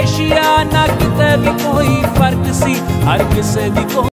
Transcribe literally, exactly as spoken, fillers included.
Asia ना किते भी कोई फर्क सी हर किसे दी